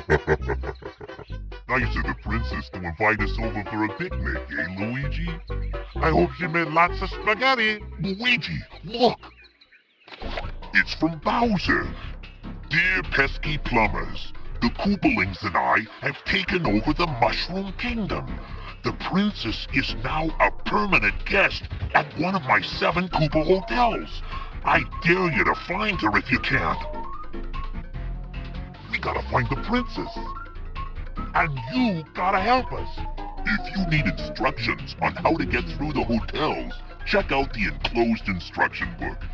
Nice of the princess to invite us over for a picnic, eh, Luigi? I hope she made lots of spaghetti. Luigi, look! It's from Bowser. Dear pesky plumbers, the Koopalings and I have taken over the Mushroom Kingdom. The princess is now a permanent guest at one of my 7 Koopa hotels. I dare you to find her if you can. We gotta find the princess. And you gotta help us. If you need instructions on how to get through the hotels, check out the enclosed instruction book.